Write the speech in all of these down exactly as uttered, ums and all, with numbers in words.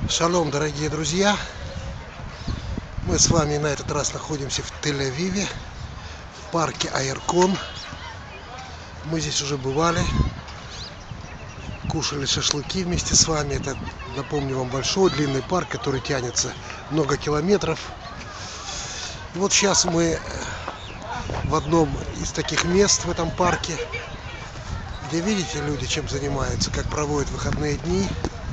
Шалом, дорогие друзья! Мы с вами на этот раз находимся в Тель-Авиве, в парке Айркон. Мы здесь уже бывали, кушали шашлыки вместе с вами. Это, напомню вам, большой длинный парк, который тянется много километров. И вот сейчас мы в одном из таких мест в этом парке, где, видите, люди чем занимаются, как проводят выходные дни.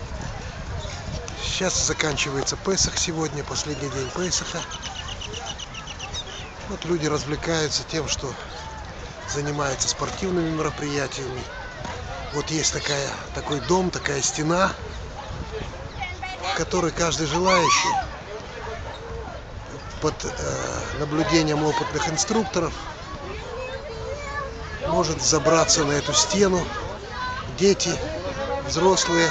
Сейчас заканчивается Песах сегодня, последний день Песаха. Вот люди развлекаются тем, что занимаются спортивными мероприятиями. Вот есть такая, такой дом, такая стена, в которой каждый желающий под э, наблюдением опытных инструкторов может забраться на эту стену. Дети, взрослые.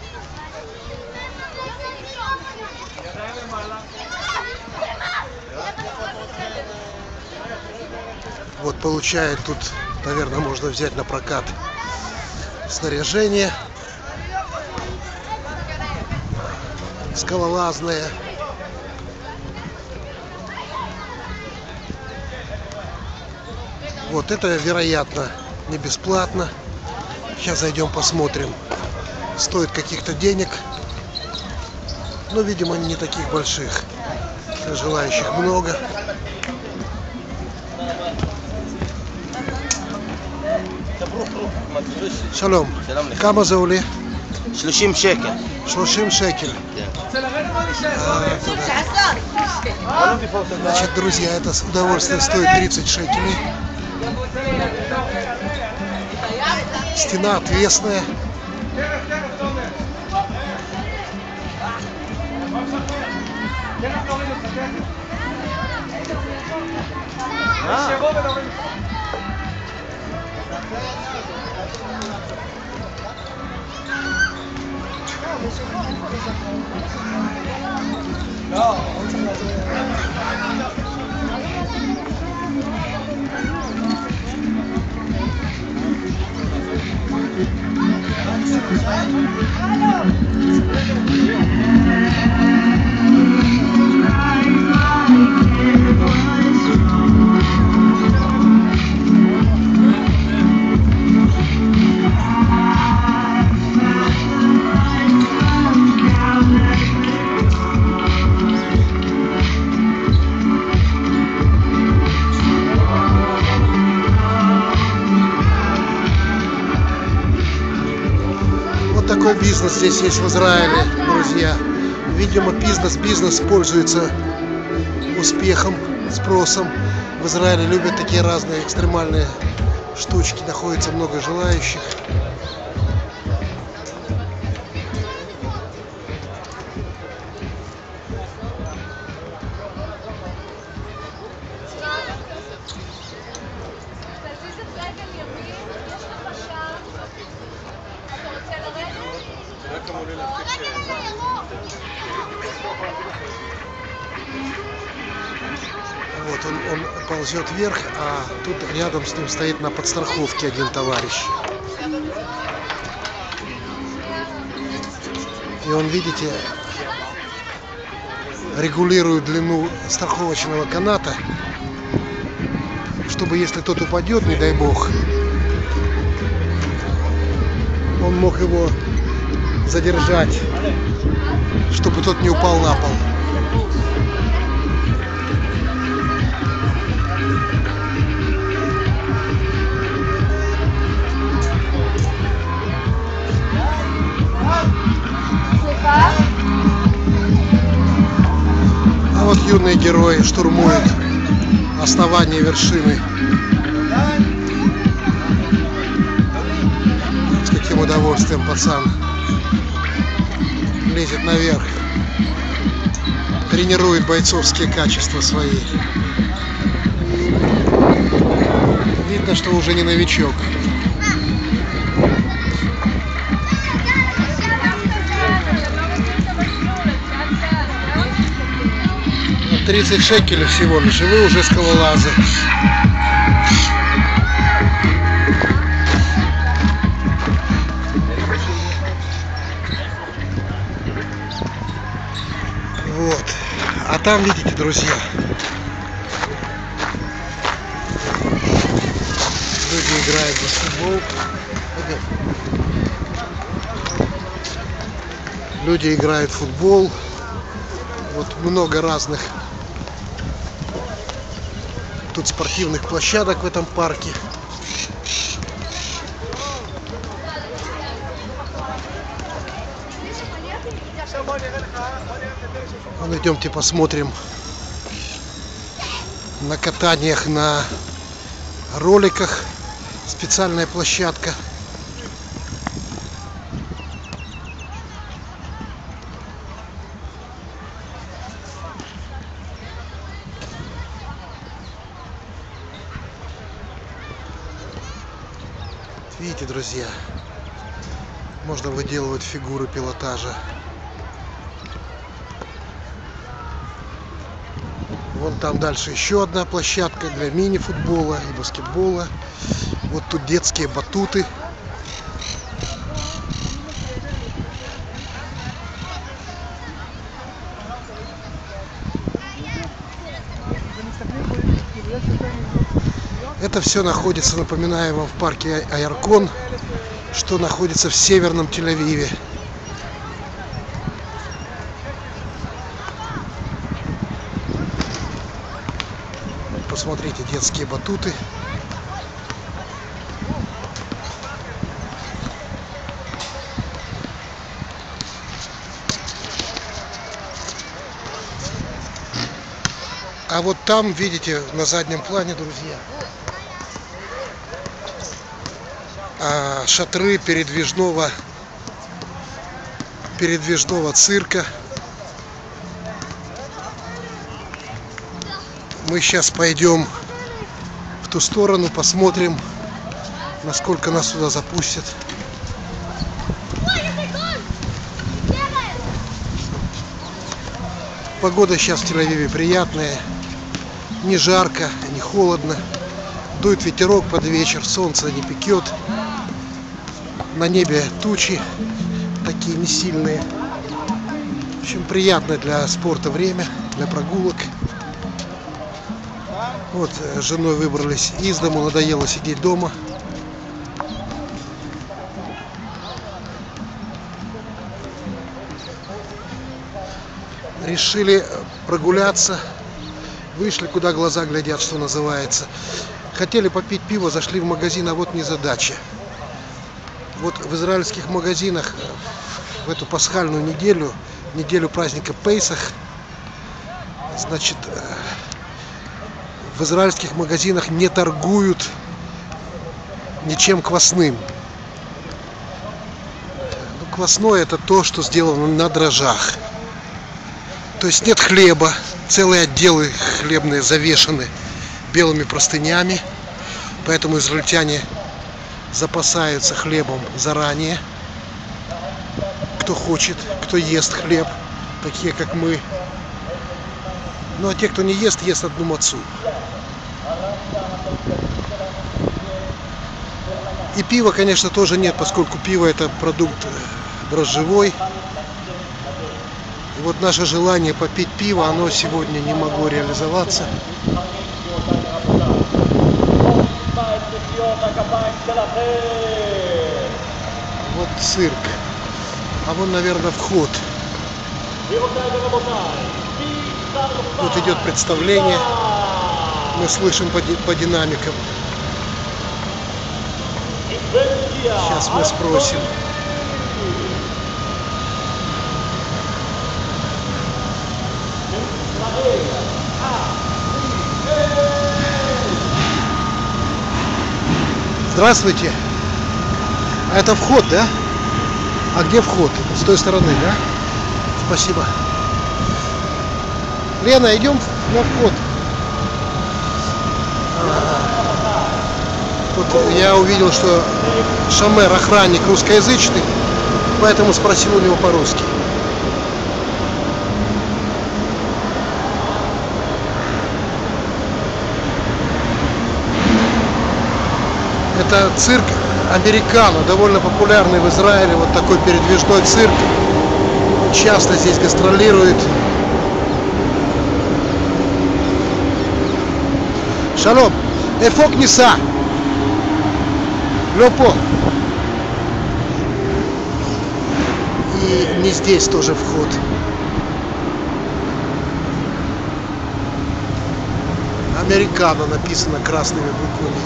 Вот получает тут, наверное, можно взять на прокат снаряжение скалолазное. Вот это, вероятно, не бесплатно. Сейчас зайдем посмотрим. Стоит каких-то денег, но, видимо, не таких больших. Желающих много. שלום, כמה זה עולה? שלושים שקל. שלושים שקל. Значит, друзья, это удовольствие стоит тридцать шекелей. Стена отвесная. Такой бизнес здесь есть в Израиле, друзья. Видимо, бизнес, бизнес пользуется успехом, спросом. В Израиле любят такие разные экстремальные штучки, находится много желающих. Вот он, он ползет вверх, а тут рядом с ним стоит на подстраховке один товарищ. И он, видите, регулирует длину страховочного каната, чтобы, если тот упадет, не дай бог, он мог его задержать, чтобы тот не упал на пол. А вот юные герои штурмуют основание вершины. С каким удовольствием пацан лезет наверх, тренирует бойцовские качества свои. Видно, что уже не новичок. тридцать шекелей всего лишь, и вы уже скалолазы. Вот. А там, видите, друзья, люди играют в баскетбол. Люди играют в футбол. Вот много разных тут спортивных площадок в этом парке. Ну, идемте посмотрим на катаниях на роликах. Специальная площадка. Видите, друзья, можно выделывать фигуры пилотажа. Вон там дальше еще одна площадка для мини-футбола и баскетбола. Вот тут детские батуты. Это все находится, напоминаю вам, в парке Айркон, что находится в северном Тель-Авиве. Посмотрите, детские батуты. А вот там, видите, на заднем плане, друзья, шатры передвижного передвижного цирка. Мы сейчас пойдем в ту сторону, посмотрим, насколько нас сюда запустят. Погода сейчас в Тель-Авиве приятная, не жарко, не холодно, дует ветерок под вечер, солнце не пекет, на небе тучи такие не сильные. В общем, приятное для спорта время, для прогулок. Вот, с женой выбрались из дому, надоело сидеть дома. Решили прогуляться, вышли, куда глаза глядят, что называется. Хотели попить пиво, зашли в магазин, а вот незадача. Вот в израильских магазинах в эту пасхальную неделю, неделю праздника Пейсах, значит, в израильских магазинах не торгуют ничем квасным. Ну, квасное — это то, что сделано на дрожжах. То есть нет хлеба, целые отделы хлебные завешаны белыми простынями, поэтому израильтяне запасаются хлебом заранее. Кто хочет, кто ест хлеб, такие как мы. Ну а те, кто не ест, ест одну мацу. И пива, конечно, тоже нет, поскольку пиво — это продукт дрожжевой. И вот наше желание попить пиво, оно сегодня не могло реализоваться. Вот цирк. А вон, наверное, вход. Вот идет представление. Мы слышим по, по динамикам. Сейчас мы спросим. Здравствуйте. А это вход, да? А где вход? С той стороны, да? Спасибо. Лена, идем на вход. Тут я увидел, что Шамер, охранник, русскоязычный, поэтому спросил у него по-русски. Это цирк Американо, довольно популярный в Израиле, вот такой передвижной цирк. Часто здесь гастролирует. Шалом. Эфок Ниса. Лёпо. И не здесь тоже вход. Американо написано красными буквами.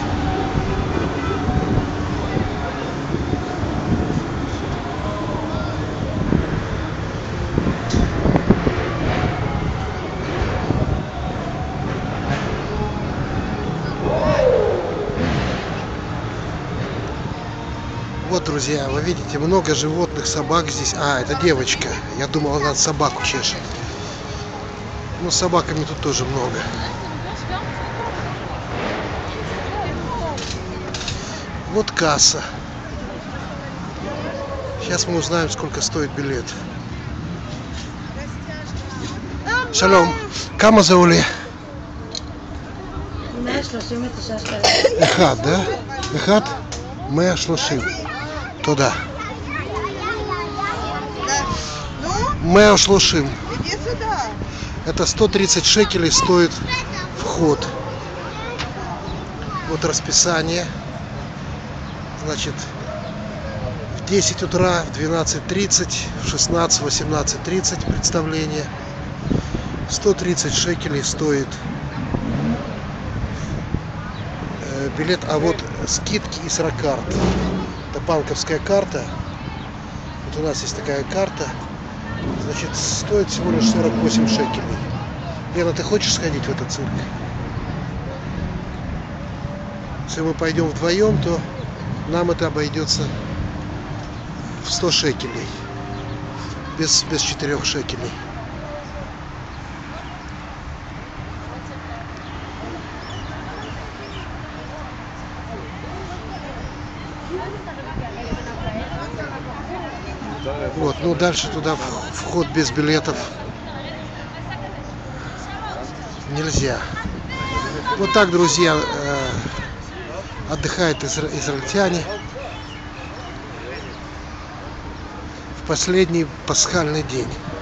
Вот, друзья, вы видите, много животных, собак здесь. А, это девочка. Я думал, она собаку чешет. Ну, с собаками тут тоже много. Вот касса. Сейчас мы узнаем, сколько стоит билет. Шалом. Кама заули? Эхад, да? Эхад? меа шлошим. Туда. меа шлошим. Иди сюда. Это сто тридцать шекелей стоит вход. Вот расписание. Значит, в десять утра, в двенадцать тридцать, в шестнадцать, восемнадцать тридцать представление. сто тридцать шекелей стоит э, билет. А вот скидки и сорокарт. Это банковская карта. Вот у нас есть такая карта. Значит, стоит всего лишь сорок восемь шекелей. Лена, ты хочешь сходить в этот цирк? Если мы пойдем вдвоем, то нам это обойдется в сто шекелей. Без, без четырёх шекелей. Вот, ну дальше туда вход без билетов нельзя. Вот так, друзья, отдыхают изра- израильтяне в последний пасхальный день.